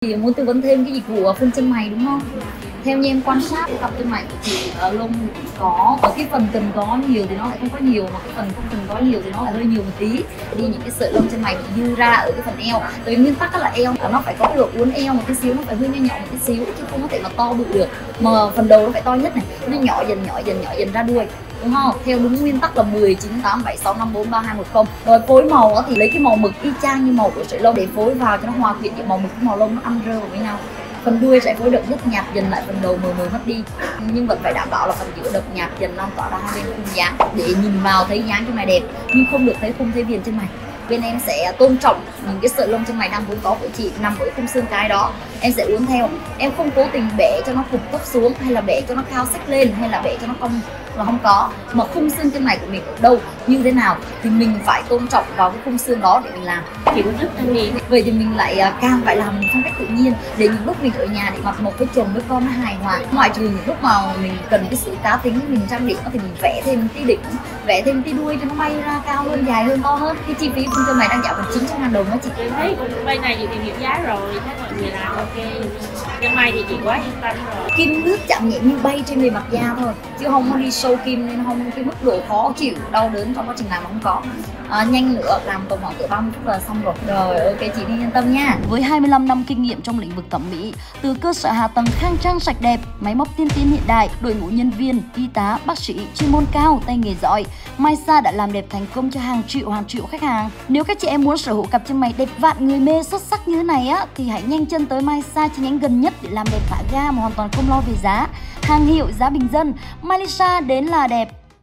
Chị muốn tư vấn thêm cái dịch vụ phun chân mày đúng không? Theo như em quan sát cái cặp chân mày của chị, lông có ở cái phần cần có nhiều thì nó lại không có nhiều, mà cái phần không cần có nhiều thì nó lại hơi nhiều một tí. Đi những cái sợi lông chân mày bị dư ra ở cái phần eo. Tại vì nguyên tắc là eo nó phải có cái độ uốn eo một tí xíu, nó phải hơi nhỏ một tí xíu chứ không có thể mà to bự được. Mà phần đầu nó phải to nhất này, nó nhỏ dần ra đuôi. Đúng không? Theo đúng nguyên tắc là 10, 9, 8, 7, 6, 5, 4, 3, 2, 1, 0. Rồi phối màu thì lấy cái màu mực y chang như màu của sợi lông để phối vào cho nó hòa quyện giữa màu mực với màu lông, nó ăn rơ vào với nhau. Phần đuôi sẽ phối đậm rất nhạt dần lại, phần đầu mờ mờ mất đi, nhưng vẫn phải đảm bảo là phần giữa đậm nhạt dần lan tỏa ra hai bên khung dáng để nhìn vào thấy dáng chân mày đẹp, nhưng không được thấy khung thấy viền chân mày. Bên em sẽ tôn trọng những cái sợi lông chân mày đang vốn có của chị nằm ở khung xương cái đó, em sẽ uốn theo. Em không cố tình bẻ cho nó cụp tóc xuống, hay là bẻ cho nó cao xách lên, hay là bẻ cho nó cong, là không có. Mà khung xương chân mày của mình ở đâu như thế nào thì mình phải tôn trọng vào cái khung xương đó để mình làm. Chị cũng rất là nghiền. Vậy thì mình lại càng phải làm phong cách tự nhiên để những lúc mình ở nhà để mặc một với chồng với con nó hài hòa. Ngoại trừ những lúc mà mình cần cái sự cá tính, mình trang điểm thì mình vẽ thêm tí đỉnh, vẽ thêm tí đuôi cho nó bay ra cao hơn, dài hơn, to hơn. Cái chi phí phun chân mày đang dạo gần 900.000 đồng đó chị. Em thấy bên này chị tìm hiểu giá rồi, thấy mọi người làm ok. Chân mày thì chị quá yên tâm rồi. Kim nước chạm nhẹ như bay trên bề mặt da thôi, chứ không có đi sâu kim nên không cái mức độ khó chịu, đau đớn trong quá trình làm không có. Nhanh nữa, làm tầm khoảng 30 phút là xong rồi. Rồi ok chị đi yên tâm nha. Với 25 năm kinh nghiệm trong lĩnh vực thẩm mỹ, từ cơ sở hạ tầng khang trang sạch đẹp, máy móc tiên tiến hiện đại, đội ngũ nhân viên, y tá, bác sĩ chuyên môn cao, tay nghề giỏi, Maisa đã làm đẹp thành công cho hàng triệu khách hàng. Nếu các chị em muốn sở hữu cặp chân mày đẹp vạn người mê xuất sắc như thế này á, thì hãy nhanh chân tới Maisa chi nhánh gần nhất để làm đẹp thả ga mà hoàn toàn không lo về giá. Hàng hiệu giá bình dân, Maisa đến là đẹp.